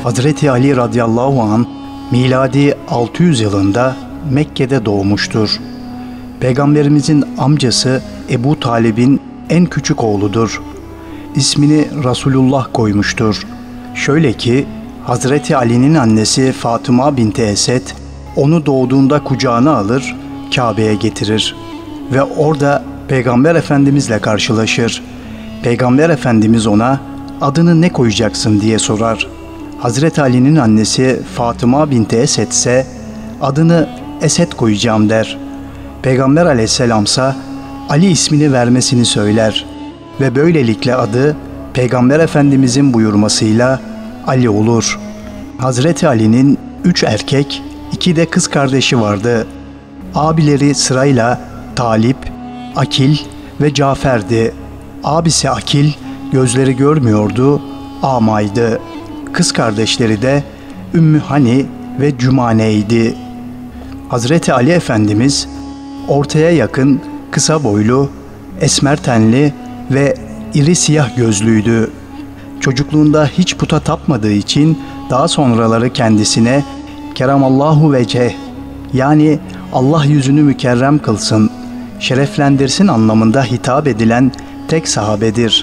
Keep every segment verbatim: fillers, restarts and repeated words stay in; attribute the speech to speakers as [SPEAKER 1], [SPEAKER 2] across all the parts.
[SPEAKER 1] Hazreti Ali radıyallahu anh miladi altı yüz yılında Mekke'de doğmuştur. Peygamberimizin amcası Ebu Talib'in en küçük oğludur. İsmini Resulullah koymuştur. Şöyle ki Hazreti Ali'nin annesi Fatıma binti Esed onu doğduğunda kucağına alır, Kabe'ye getirir ve orada Peygamber Efendimizle karşılaşır. Peygamber Efendimiz ona adını ne koyacaksın diye sorar. Hazreti Ali'nin annesi Fatıma binti Esed ise adını Esed koyacağım der. Peygamber Aleyhisselamsa Ali ismini vermesini söyler ve böylelikle adı Peygamber Efendimizin buyurmasıyla Ali olur. Hazreti Ali'nin üç erkek, iki de kız kardeşi vardı. Abileri sırayla Talip, Akil ve Cafer'di. Abisi Akil gözleri görmüyordu, amaydı. Kız kardeşleri de Ümmü Hani ve Cümane'ydi. Hazreti Ali Efendimiz ortaya yakın, kısa boylu, esmer tenli ve iri siyah gözlüydü. Çocukluğunda hiç puta tapmadığı için daha sonraları kendisine Keramallahu veceh, yani Allah yüzünü mükerrem kılsın, şereflendirsin anlamında hitap edilen tek sahabedir.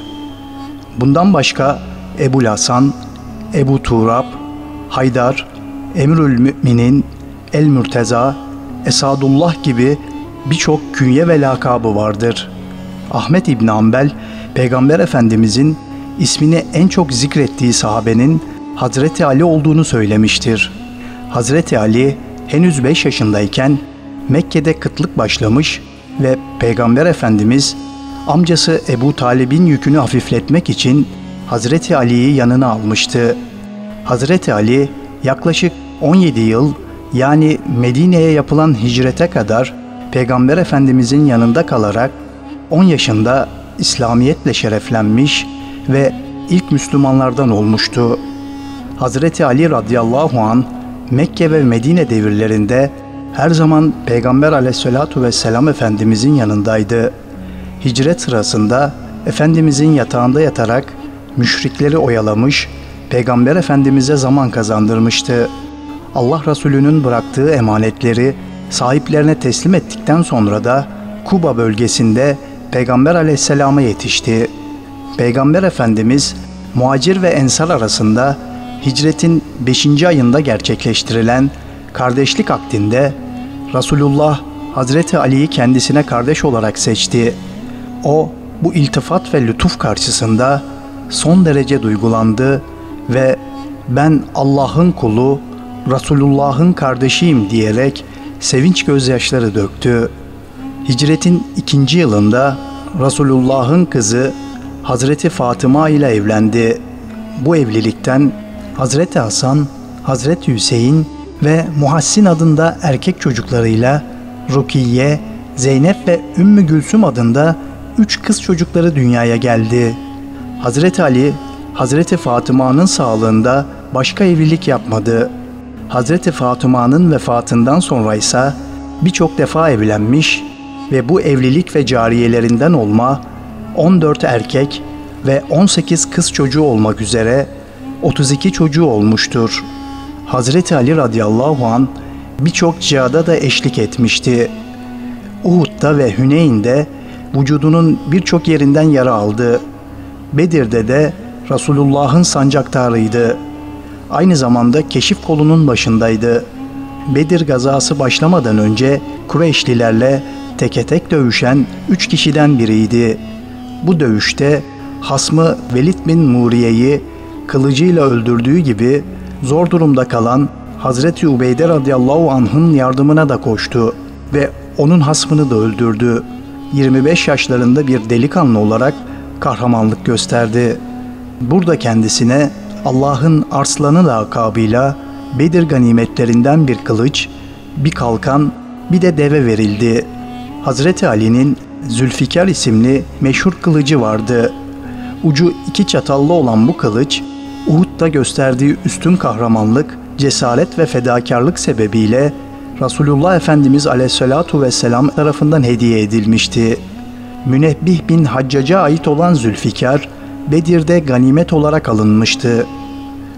[SPEAKER 1] Bundan başka Ebul Hasan, Ebu Turab, Haydar, Emirül Müminin, El Mürteza, Esadullah gibi birçok künye ve lakabı vardır. Ahmet İbn Hanbel, Peygamber Efendimizin ismini en çok zikrettiği sahabenin Hazreti Ali olduğunu söylemiştir. Hazreti Ali henüz beş yaşındayken Mekke'de kıtlık başlamış ve Peygamber Efendimiz amcası Ebu Talib'in yükünü hafifletmek için Hazreti Ali'yi yanına almıştı. Hazreti Ali yaklaşık on yedi yıl, yani Medine'ye yapılan hicrete kadar Peygamber Efendimizin yanında kalarak on yaşında İslamiyetle şereflenmiş ve ilk Müslümanlardan olmuştu. Hazreti Ali radıyallahu anh Mekke ve Medine devirlerinde her zaman Peygamber aleyhissalatu vesselam Efendimizin yanındaydı. Hicret sırasında Efendimizin yatağında yatarak müşrikleri oyalamış, Peygamber Efendimiz'e zaman kazandırmıştı. Allah Resulü'nün bıraktığı emanetleri sahiplerine teslim ettikten sonra da Kuba bölgesinde Peygamber Aleyhisselam'a yetişti. Peygamber Efendimiz muhacir ve ensar arasında hicretin beşinci ayında gerçekleştirilen kardeşlik akdinde Resulullah Hazreti Ali'yi kendisine kardeş olarak seçti. O bu iltifat ve lütuf karşısında son derece duygulandı ve ben Allah'ın kulu, Resulullah'ın kardeşiyim diyerek sevinç gözyaşları döktü. Hicretin ikinci yılında Resulullah'ın kızı Hazreti Fatıma ile evlendi. Bu evlilikten Hazreti Hasan, Hazreti Hüseyin ve Muhassin adında erkek çocuklarıyla Rukiye, Zeynep ve Ümmü Gülsüm adında üç kız çocukları dünyaya geldi. Hazreti Ali, Hazreti Fatıma'nın sağlığında başka evlilik yapmadı. Hazreti Fatıma'nın vefatından sonra ise birçok defa evlenmiş ve bu evlilik ve cariyelerinden olma on dört erkek ve on sekiz kız çocuğu olmak üzere otuz iki çocuğu olmuştur. Hazreti Ali radıyallahu anh birçok cihada da eşlik etmişti. Uhud'da ve Hüneyn'de vücudunun birçok yerinden yara aldı. Bedir'de de Resulullah'ın sancaktarıydı. Aynı zamanda keşif kolunun başındaydı. Bedir gazası başlamadan önce Kureyşlilerle teke tek dövüşen üç kişiden biriydi. Bu dövüşte hasmı Velid bin Muriye'yi kılıcıyla öldürdüğü gibi zor durumda kalan Hazreti Ubeyde radıyallahu anh'ın yardımına da koştu ve onun hasmını da öldürdü. yirmi beş yaşlarında bir delikanlı olarak kahramanlık gösterdi. Burada kendisine Allah'ın Arslanı lakabıyla Bedir ganimetlerinden bir kılıç, bir kalkan, bir de deve verildi. Hazreti Ali'nin Zülfikar isimli meşhur kılıcı vardı. Ucu iki çatallı olan bu kılıç, Uhud'da gösterdiği üstün kahramanlık, cesaret ve fedakarlık sebebiyle Resulullah Efendimiz Aleyhisselatu Vesselam tarafından hediye edilmişti. Münebbih bin Haccac'a ait olan Zülfikar, Bedir'de ganimet olarak alınmıştı.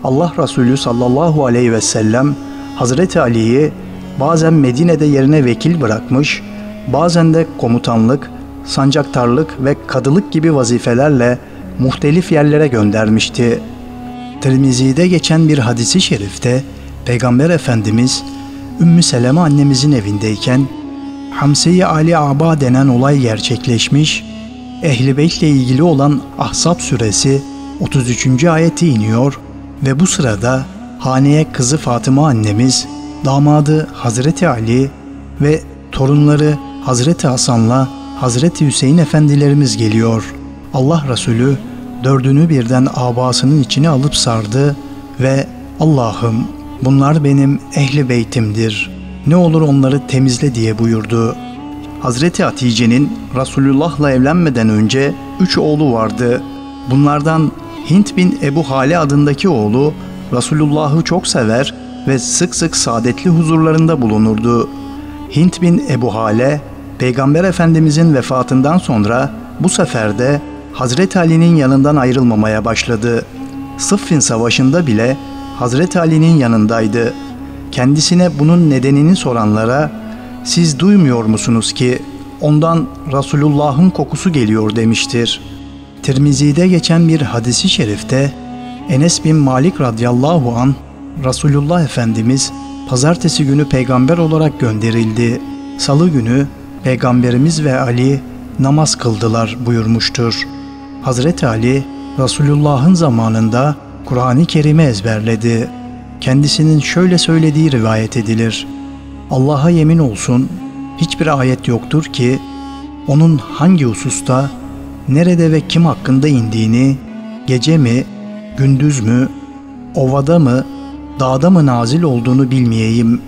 [SPEAKER 1] Allah Resulü sallallahu aleyhi ve sellem Hazreti Ali'yi bazen Medine'de yerine vekil bırakmış, bazen de komutanlık, sancaktarlık ve kadılık gibi vazifelerle muhtelif yerlere göndermişti. Tirmizi'de geçen bir hadisi şerifte Peygamber Efendimiz Ümmü Seleme annemizin evindeyken Hamse-i Ali Aba denen olay gerçekleşmiş, Ehl-i Beyt'le ilgili olan Ahzab suresi otuz üçüncü ayeti iniyor ve bu sırada haneye kızı Fatıma annemiz, damadı Hazreti Ali ve torunları Hazreti Hasan'la Hazreti Hüseyin efendilerimiz geliyor. Allah Resulü dördünü birden abasının içine alıp sardı ve Allah'ım bunlar benim ehli beytimdir. Ne olur onları temizle diye buyurdu. Hazreti Hatice'nin Resulullah'la evlenmeden önce üç oğlu vardı. Bunlardan Hint bin Ebu Hale adındaki oğlu Resulullah'ı çok sever ve sık sık saadetli huzurlarında bulunurdu. Hint bin Ebu Hale, Peygamber Efendimizin vefatından sonra bu sefer de Hazreti Ali'nin yanından ayrılmamaya başladı. Sıffin Savaşı'nda bile Hazreti Ali'nin yanındaydı. Kendisine bunun nedenini soranlara, "Siz duymuyor musunuz ki ondan Resulullah'ın kokusu geliyor?" demiştir. Tirmizi'de geçen bir hadisi şerifte Enes bin Malik radıyallahu anh, Resulullah Efendimiz pazartesi günü peygamber olarak gönderildi. Salı günü Peygamberimiz ve Ali namaz kıldılar buyurmuştur. Hazreti Ali, Resulullah'ın zamanında Kur'an-ı Kerim'i ezberledi. Kendisinin şöyle söylediği rivayet edilir: "Allah'a yemin olsun, hiçbir ayet yoktur ki, onun hangi hususta, nerede ve kim hakkında indiğini, gece mi, gündüz mü, ovada mı, dağda mı nazil olduğunu bilmeyeyim."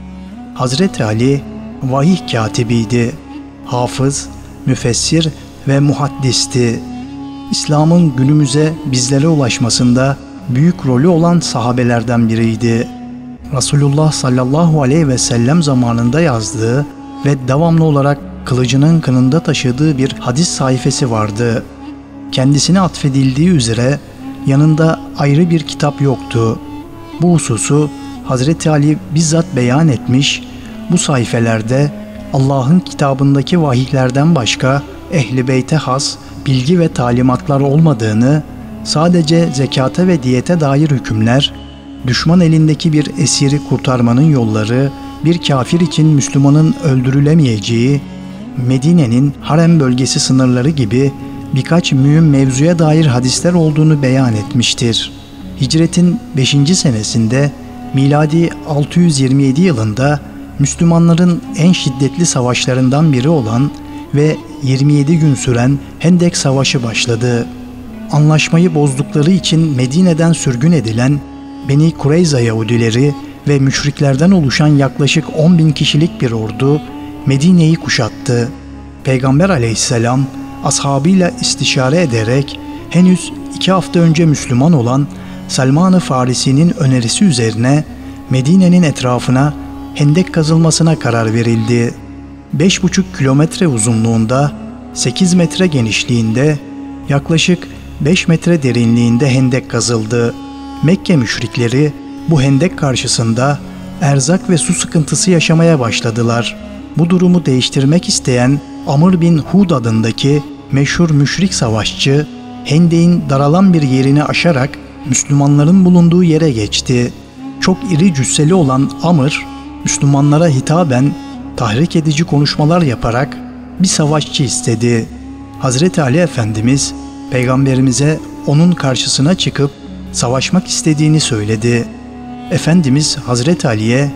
[SPEAKER 1] Hazreti Ali, vahiy katibiydi, hafız, müfessir ve muhaddisti. İslam'ın günümüze bizlere ulaşmasında büyük rolü olan sahabelerden biriydi. Resulullah sallallahu aleyhi ve sellem zamanında yazdığı ve devamlı olarak kılıcının kınında taşıdığı bir hadis sayfası vardı. Kendisine atfedildiği üzere yanında ayrı bir kitap yoktu. Bu hususu Hazreti Ali bizzat beyan etmiş, bu sayfelerde Allah'ın kitabındaki vahiylerden başka Ehl-i Beyt'e has bilgi ve talimatlar olmadığını, sadece zekata ve diyete dair hükümler, düşman elindeki bir esiri kurtarmanın yolları, bir kafir için Müslümanın öldürülemeyeceği, Medine'nin harem bölgesi sınırları gibi birkaç mühim mevzuya dair hadisler olduğunu beyan etmiştir. Hicretin beşinci senesinde miladi altı yüz yirmi yedi yılında Müslümanların en şiddetli savaşlarından biri olan ve yirmi yedi gün süren Hendek Savaşı başladı. Anlaşmayı bozdukları için Medine'den sürgün edilen Beni Kureyza Yahudileri ve müşriklerden oluşan yaklaşık on bin kişilik bir ordu Medine'yi kuşattı. Peygamber aleyhisselam ashabıyla istişare ederek henüz iki hafta önce Müslüman olan Selman-ı Farisi'nin önerisi üzerine Medine'nin etrafına hendek kazılmasına karar verildi. beş buçuk kilometre uzunluğunda, sekiz metre genişliğinde, yaklaşık beş metre derinliğinde hendek kazıldı. Mekke müşrikleri bu hendek karşısında erzak ve su sıkıntısı yaşamaya başladılar. Bu durumu değiştirmek isteyen Amr bin Hud adındaki meşhur müşrik savaşçı, hendeğin daralan bir yerini aşarak Müslümanların bulunduğu yere geçti. Çok iri cüsseli olan Amr, Müslümanlara hitaben tahrik edici konuşmalar yaparak bir savaşçı istedi. Hazreti Ali Efendimiz Peygamberimize onun karşısına çıkıp savaşmak istediğini söyledi. Efendimiz Hazreti Ali'ye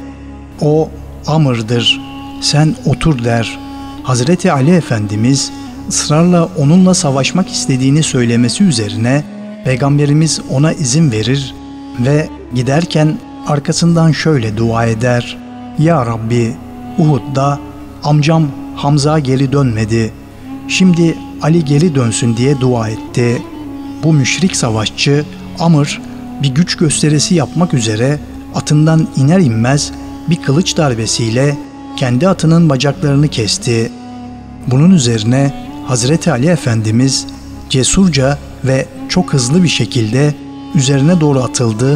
[SPEAKER 1] "O Amr'dır, sen otur" der. Hazreti Ali Efendimiz ısrarla onunla savaşmak istediğini söylemesi üzerine Peygamberimiz ona izin verir ve giderken arkasından şöyle dua eder: "Ya Rabbi, Uhud'da amcam Hamza geri dönmedi. Şimdi Ali geri dönsün" diye dua etti. Bu müşrik savaşçı Amr bir güç gösterisi yapmak üzere atından iner inmez bir kılıç darbesiyle kendi atının bacaklarını kesti. Bunun üzerine Hazreti Ali Efendimiz cesurca ve çok hızlı bir şekilde üzerine doğru atıldı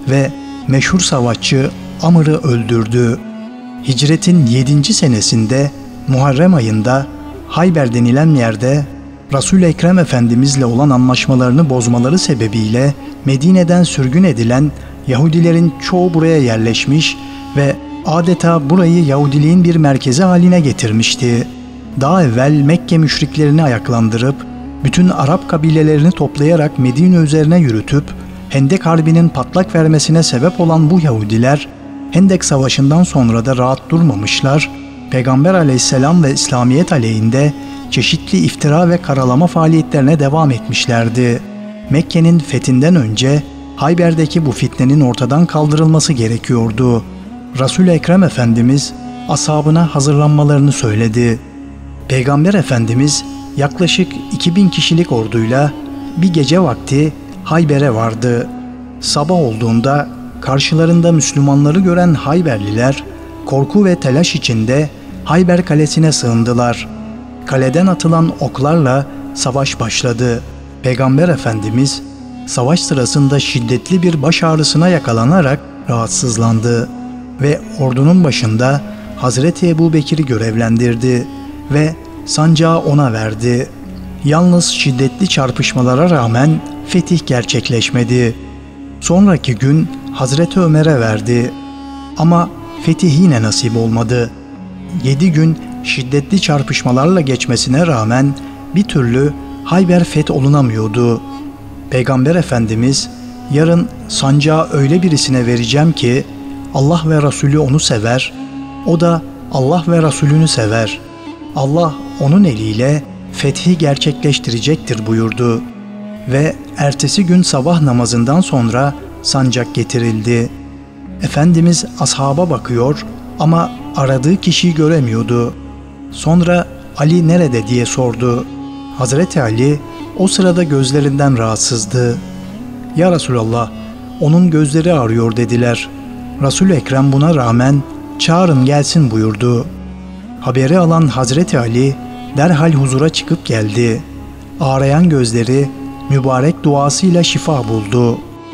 [SPEAKER 1] ve meşhur savaşçı Amr'ı öldürdü. Hicretin yedinci senesinde Muharrem ayında Hayber denilen yerde Resul-i Ekrem Efendimizle olan anlaşmalarını bozmaları sebebiyle Medine'den sürgün edilen Yahudilerin çoğu buraya yerleşmiş ve adeta burayı Yahudiliğin bir merkezi haline getirmişti. Daha evvel Mekke müşriklerini ayaklandırıp bütün Arap kabilelerini toplayarak Medine üzerine yürütüp Hendek Harbi'nin patlak vermesine sebep olan bu Yahudiler Hendek Savaşı'ndan sonra da rahat durmamışlar, Peygamber Aleyhisselam ve İslamiyet aleyhinde çeşitli iftira ve karalama faaliyetlerine devam etmişlerdi. Mekke'nin fethinden önce Hayber'deki bu fitnenin ortadan kaldırılması gerekiyordu. Resul-i Ekrem Efendimiz ashabına hazırlanmalarını söyledi. Peygamber Efendimiz yaklaşık iki bin kişilik orduyla bir gece vakti Hayber'e vardı. Sabah olduğunda karşılarında Müslümanları gören Hayberliler korku ve telaş içinde Hayber Kalesi'ne sığındılar. Kaleden atılan oklarla savaş başladı. Peygamber Efendimiz savaş sırasında şiddetli bir baş ağrısına yakalanarak rahatsızlandı ve ordunun başında Hazreti Ebubekir'i görevlendirdi ve sancağı ona verdi. Yalnız şiddetli çarpışmalara rağmen fetih gerçekleşmedi. Sonraki gün Hazreti Ömer'e verdi. Ama fetih yine nasip olmadı. Yedi gün şiddetli çarpışmalarla geçmesine rağmen bir türlü Hayber fetholunamıyordu. Peygamber Efendimiz, yarın sancağı öyle birisine vereceğim ki Allah ve Resulü onu sever, o da Allah ve Resulünü sever. Allah onun eliyle fethi gerçekleştirecektir buyurdu. Ve ertesi gün sabah namazından sonra sancak getirildi. Efendimiz ashaba bakıyor ama aradığı kişiyi göremiyordu. Sonra Ali nerede diye sordu. Hazreti Ali o sırada gözlerinden rahatsızdı. Ya Resulallah, onun gözleri ağrıyor dediler. Resul-i Ekrem buna rağmen çağırın gelsin buyurdu. Haberi alan Hazreti Ali derhal huzura çıkıp geldi. Ağrıyan gözleri mübarek duasıyla şifa buldu.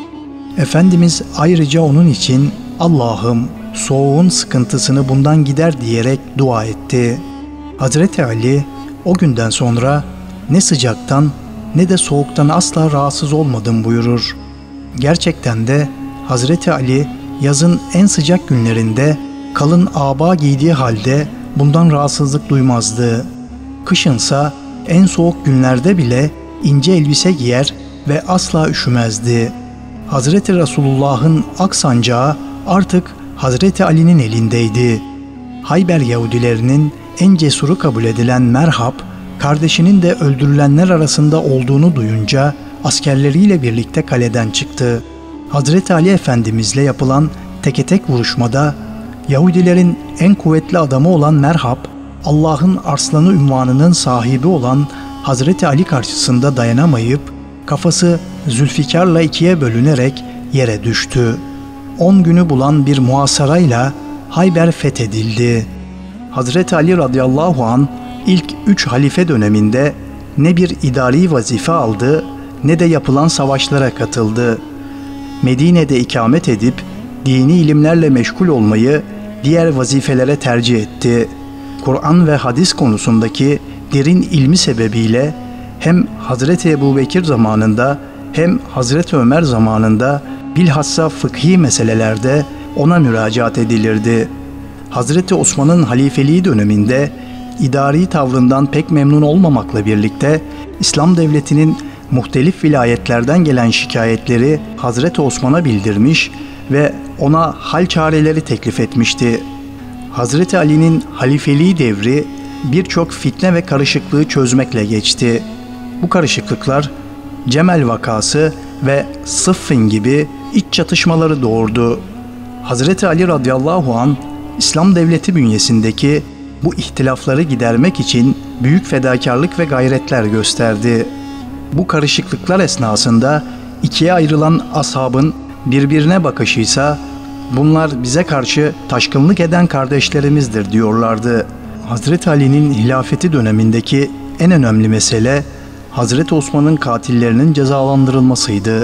[SPEAKER 1] Efendimiz ayrıca onun için Allah'ım soğuğun sıkıntısını bundan gider diyerek dua etti. Hazreti Ali o günden sonra ne sıcaktan ne de soğuktan asla rahatsız olmadım buyurur. Gerçekten de Hazreti Ali yazın en sıcak günlerinde kalın aba giydiği halde bundan rahatsızlık duymazdı. Kışınsa en soğuk günlerde bile ince elbise giyer ve asla üşümezdi. Hazreti Resulullah'ın ak sancağı artık Hazreti Ali'nin elindeydi. Hayber Yahudilerinin en cesuru kabul edilen Merhab, kardeşinin de öldürülenler arasında olduğunu duyunca askerleriyle birlikte kaleden çıktı. Hazreti Ali Efendimizle yapılan teke tek vuruşmada Yahudilerin en kuvvetli adamı olan Merhab, Allah'ın arslanı unvanının sahibi olan Hazreti Ali karşısında dayanamayıp kafası Zülfikar'la ikiye bölünerek yere düştü. On günü bulan bir muhasarayla Hayber fethedildi. Hazreti Ali radıyallahu an ilk üç halife döneminde ne bir idari vazife aldı ne de yapılan savaşlara katıldı. Medine'de ikamet edip dini ilimlerle meşgul olmayı diğer vazifelere tercih etti. Kur'an ve hadis konusundaki derin ilmi sebebiyle hem Hazreti Ebubekir zamanında hem Hazreti Ömer zamanında bilhassa fıkhi meselelerde ona müracaat edilirdi. Hazreti Osman'ın halifeliği döneminde idari tavrından pek memnun olmamakla birlikte İslam devletinin muhtelif vilayetlerden gelen şikayetleri Hazreti Osman'a bildirmiş ve ona hal çareleri teklif etmişti. Hazreti Ali'nin halifeliği devri birçok fitne ve karışıklığı çözmekle geçti. Bu karışıklıklar Cemel vakası ve Sıffin gibi iç çatışmaları doğurdu. Hazreti Ali radıyallahu an İslam devleti bünyesindeki bu ihtilafları gidermek için büyük fedakarlık ve gayretler gösterdi. Bu karışıklıklar esnasında ikiye ayrılan ashabın birbirine bakışıysa bunlar bize karşı taşkınlık eden kardeşlerimizdir diyorlardı. Hazreti Ali'nin hilafeti dönemindeki en önemli mesele Hazreti Osman'ın katillerinin cezalandırılmasıydı.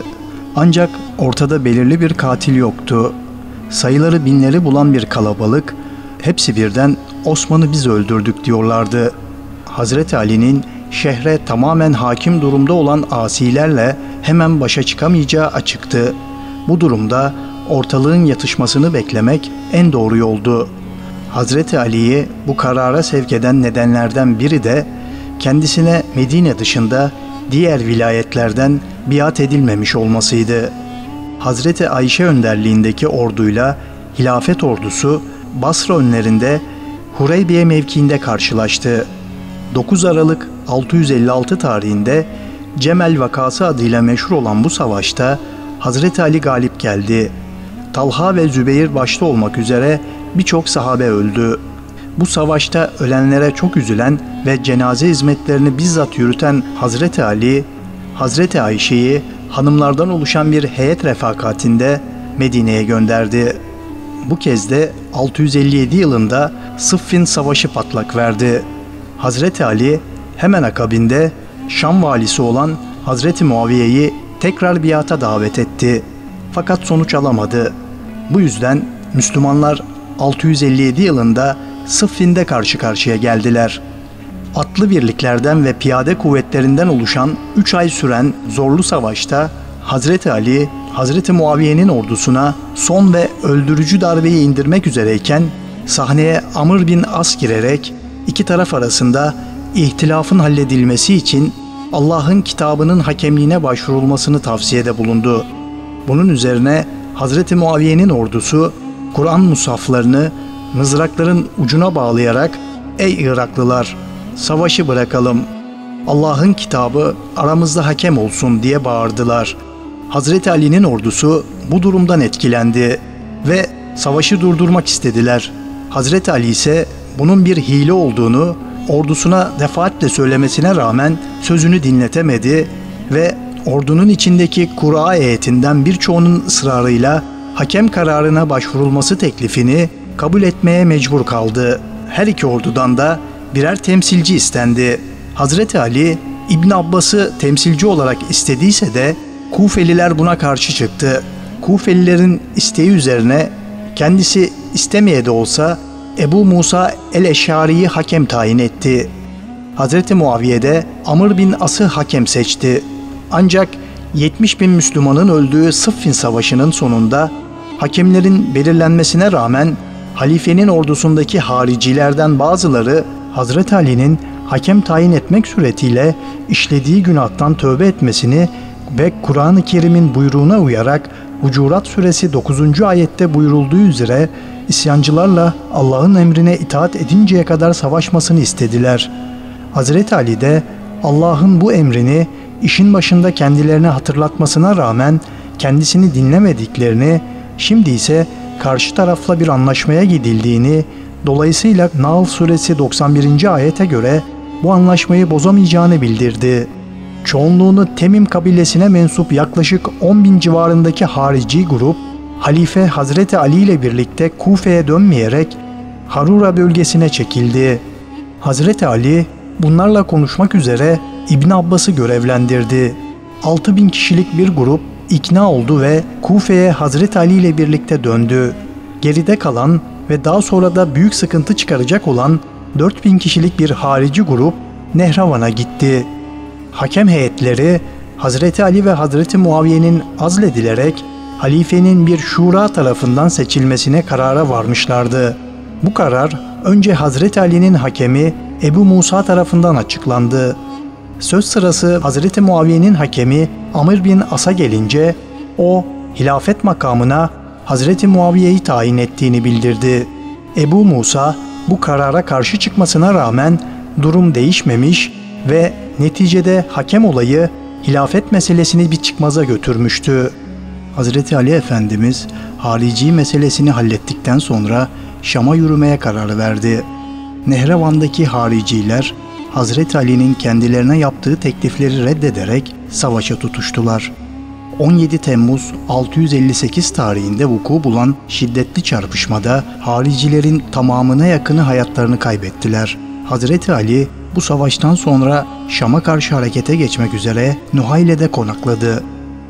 [SPEAKER 1] Ancak ortada belirli bir katil yoktu. Sayıları binleri bulan bir kalabalık, hepsi birden Osman'ı biz öldürdük diyorlardı. Hazreti Ali'nin şehre tamamen hakim durumda olan asilerle hemen başa çıkamayacağı açıktı. Bu durumda ortalığın yatışmasını beklemek en doğru yoldu. Hazreti Ali'yi bu karara sevk eden nedenlerden biri de kendisine Medine dışında diğer vilayetlerden biat edilmemiş olmasıydı. Hazreti Ayşe önderliğindeki orduyla hilafet ordusu Basra önlerinde Hureybiye mevkiinde karşılaştı. dokuz Aralık altı yüz elli altı tarihinde Cemel vakası adıyla meşhur olan bu savaşta Hazreti Ali galip geldi. Talha ve Zübeyir başta olmak üzere birçok sahabe öldü. Bu savaşta ölenlere çok üzülen ve cenaze hizmetlerini bizzat yürüten Hazreti Ali, Hazreti Ayşe'yi hanımlardan oluşan bir heyet refakatinde Medine'ye gönderdi. Bu kez de altı yüz elli yedi yılında Sıffin Savaşı patlak verdi. Hazreti Ali hemen akabinde Şam valisi olan Hazreti Muaviye'yi tekrar biata davet etti. Fakat sonuç alamadı. Bu yüzden Müslümanlar altı yüz elli yedi yılında Sıffin'de karşı karşıya geldiler. Atlı birliklerden ve piyade kuvvetlerinden oluşan üç ay süren zorlu savaşta Hazreti Ali, Hazreti Muaviye'nin ordusuna son ve öldürücü darbeyi indirmek üzereyken sahneye Amr bin As girerek iki taraf arasında ihtilafın halledilmesi için Allah'ın kitabının hakemliğine başvurulmasını tavsiyede bulundu. Bunun üzerine Hazreti Muaviye'nin ordusu Kur'an musaflarını mızrakların ucuna bağlayarak "Ey Iraklılar, savaşı bırakalım. Allah'ın kitabı aramızda hakem olsun" diye bağırdılar. Hazreti Ali'nin ordusu bu durumdan etkilendi ve savaşı durdurmak istediler. Hazreti Ali ise bunun bir hile olduğunu ordusuna defaatle söylemesine rağmen sözünü dinletemedi ve ordunun içindeki Kura heyetinden birçoğunun ısrarıyla hakem kararına başvurulması teklifini kabul etmeye mecbur kaldı. Her iki ordudan da birer temsilci istendi. Hazreti Ali, İbn Abbas'ı temsilci olarak istediyse de Kufeliler buna karşı çıktı. Kufelilerin isteği üzerine kendisi istemeye de olsa Ebu Musa el-Eş'ari'yi hakem tayin etti. Hazreti Muaviye de Amr bin As'ı hakem seçti. Ancak yetmiş bin Müslümanın öldüğü Sıffin Savaşı'nın sonunda hakemlerin belirlenmesine rağmen halifenin ordusundaki haricilerden bazıları Hazreti Ali'nin hakem tayin etmek suretiyle işlediği günahtan tövbe etmesini ve Kur'an-ı Kerim'in buyruğuna uyarak Hucurat Suresi dokuzuncu ayette buyurulduğu üzere isyancılarla Allah'ın emrine itaat edinceye kadar savaşmasını istediler. Hazreti Ali de Allah'ın bu emrini işin başında kendilerine hatırlatmasına rağmen kendisini dinlemediklerini, şimdi ise karşı tarafla bir anlaşmaya gidildiğini, dolayısıyla Nahl Suresi doksan birinci ayete göre bu anlaşmayı bozamayacağını bildirdi. Çoğunluğunu Temim kabilesine mensup yaklaşık on bin civarındaki harici grup, Halife Hazreti Ali ile birlikte Kufe'ye dönmeyerek Harura bölgesine çekildi. Hazreti Ali bunlarla konuşmak üzere İbn Abbas'ı görevlendirdi. altı bin kişilik bir grup ikna oldu ve Kufe'ye Hazreti Ali ile birlikte döndü. Geride kalan ve daha sonra da büyük sıkıntı çıkaracak olan dört bin kişilik bir harici grup Nehravan'a gitti. Hakem heyetleri Hazreti Ali ve Hazreti Muaviye'nin azledilerek halifenin bir şura tarafından seçilmesine karara varmışlardı. Bu karar önce Hazreti Ali'nin hakemi Ebu Musa tarafından açıklandı. Söz sırası Hazreti Muaviye'nin hakemi Amr bin As'a gelince o hilafet makamına Hazreti Muaviye'yi tayin ettiğini bildirdi. Ebu Musa bu karara karşı çıkmasına rağmen durum değişmemiş ve neticede hakem olayı hilafet meselesini bir çıkmaza götürmüştü. Hazreti Ali Efendimiz harici meselesini hallettikten sonra Şam'a yürümeye karar verdi. Nehrevan'daki hariciler Hazreti Ali'nin kendilerine yaptığı teklifleri reddederek savaşa tutuştular. on yedi Temmuz altı yüz elli sekiz tarihinde vuku bulan şiddetli çarpışmada haricilerin tamamına yakını hayatlarını kaybettiler. Hazreti Ali bu savaştan sonra Şam'a karşı harekete geçmek üzere Nuhayle'de konakladı.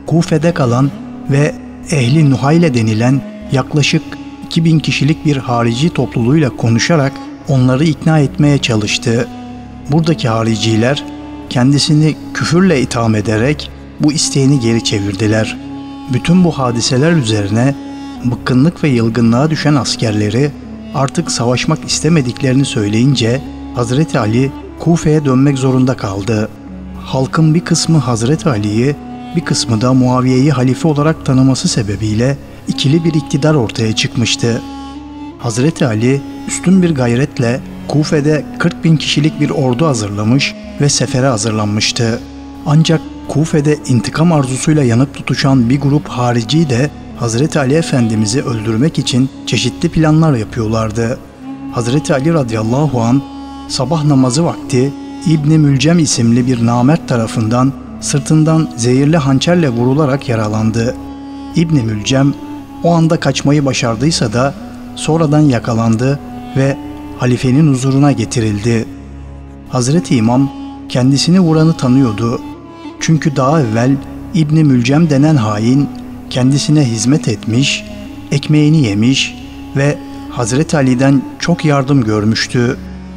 [SPEAKER 1] Kufe'de kalan ve ehli Nuhayle denilen yaklaşık iki bin kişilik bir harici topluluğuyla konuşarak onları ikna etmeye çalıştı. Buradaki hariciler kendisini küfürle itham ederek bu isteğini geri çevirdiler. Bütün bu hadiseler üzerine bıkkınlık ve yılgınlığa düşen askerleri artık savaşmak istemediklerini söyleyince Hazreti Ali Kufe'ye dönmek zorunda kaldı. Halkın bir kısmı Hazreti Ali'yi, bir kısmı da Muaviye'yi halife olarak tanıması sebebiyle ikili bir iktidar ortaya çıkmıştı. Hazreti Ali üstün bir gayretle Kufe'de kırk bin kişilik bir ordu hazırlamış ve sefere hazırlanmıştı. Ancak Kufe'de intikam arzusuyla yanıp tutuşan bir grup harici de Hazreti Ali Efendimiz'i öldürmek için çeşitli planlar yapıyorlardı. Hazreti Ali radıyallahu anh sabah namazı vakti İbn-i Mülcem isimli bir namert tarafından sırtından zehirli hançerle vurularak yaralandı. İbn-i Mülcem o anda kaçmayı başardıysa da sonradan yakalandı ve halifenin huzuruna getirildi. Hazreti İmam kendisini vuranı tanıyordu. Çünkü daha evvel İbn-i Mülcem denen hain kendisine hizmet etmiş, ekmeğini yemiş ve Hazreti Ali'den çok yardım görmüştü.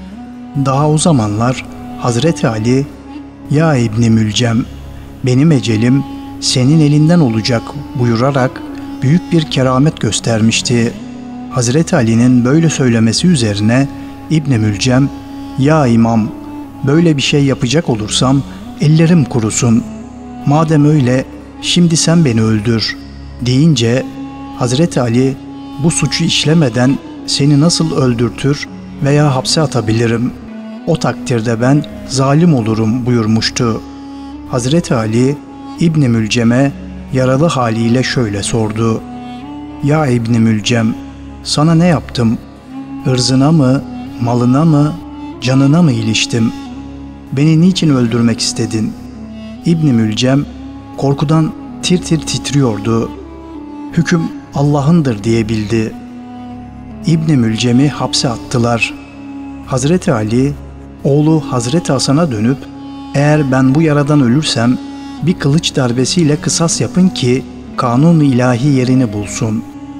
[SPEAKER 1] Daha o zamanlar Hazreti Ali, "Ya İbn-i Mülcem, benim ecelim senin elinden olacak" buyurarak büyük bir keramet göstermişti. Hazreti Ali'nin böyle söylemesi üzerine İbn-i Mülcem, "Ya İmam, böyle bir şey yapacak olursam ellerim kurusun. Madem öyle, şimdi sen beni öldür" deyince Hazreti Ali, "Bu suçu işlemeden seni nasıl öldürtür veya hapse atabilirim? O takdirde ben zalim olurum" buyurmuştu. Hazreti Ali İbn-i Mülcem'e yaralı haliyle şöyle sordu: "Ya İbn-i Mülcem, sana ne yaptım? Irzına mı, malına mı, canına mı iliştim? Beni niçin öldürmek istedin?" İbn-i Mülcem korkudan tir tir titriyordu. "Hüküm Allah'ındır" diyebildi. İbn-i Mülcem'i hapse attılar. Hazreti Ali, oğlu Hazreti Hasan'a dönüp, "Eğer ben bu yaradan ölürsem bir kılıç darbesiyle kısas yapın ki kanun-u ilahi yerini bulsun.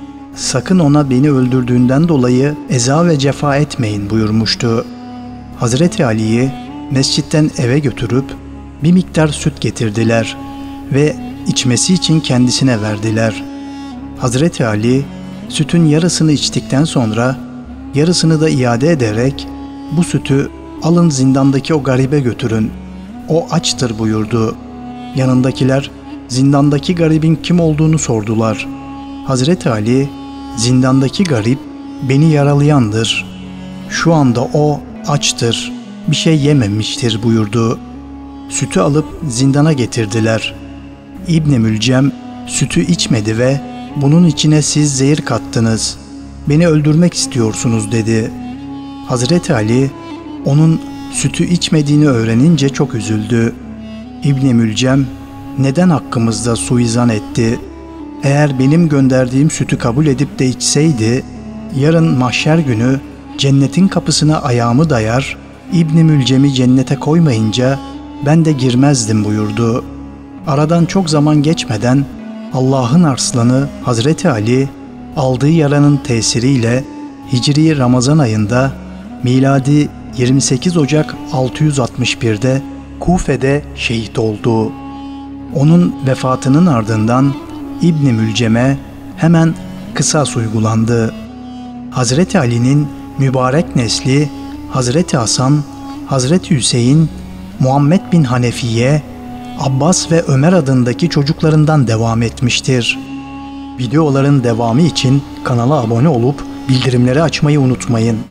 [SPEAKER 1] Sakın ona beni öldürdüğünden dolayı eza ve cefa etmeyin" buyurmuştu. Hazreti Ali'yi mescitten eve götürüp bir miktar süt getirdiler ve içmesi için kendisine verdiler. Hazreti Ali sütün yarısını içtikten sonra yarısını da iade ederek "Bu sütü alın zindandaki o garibe götürün. O açtır" buyurdu. Yanındakiler zindandaki garibin kim olduğunu sordular. Hazreti Ali, "Zindandaki garip beni yaralayandır. Şu anda o açtır, bir şey yememiştir" buyurdu. Sütü alıp zindana getirdiler. İbn-i Mülcem sütü içmedi ve "Bunun içine siz zehir kattınız. Beni öldürmek istiyorsunuz" dedi. Hazreti Ali onun sütü içmediğini öğrenince çok üzüldü. İbn-i Mülcem, "Neden hakkımızda suizan etti? Eğer benim gönderdiğim sütü kabul edip de içseydi, yarın mahşer günü cennetin kapısına ayağımı dayar, İbn-i Mülcem'i cennete koymayınca ben de girmezdim" buyurdu. Aradan çok zaman geçmeden Allah'ın arslanı Hazreti Ali aldığı yaranın tesiriyle Hicri Ramazan ayında miladi yirmi sekiz Ocak altı yüz altmış bir'de Kufe'de şehit oldu. Onun vefatının ardından İbn-i Mülcem'e hemen kısas uygulandı. Hazreti Ali'nin mübarek nesli Hazreti Hasan, Hazreti Hüseyin, Muhammed bin Hanefiye, Abbas ve Ömer adındaki çocuklarından devam etmiştir. Videoların devamı için kanala abone olup bildirimleri açmayı unutmayın.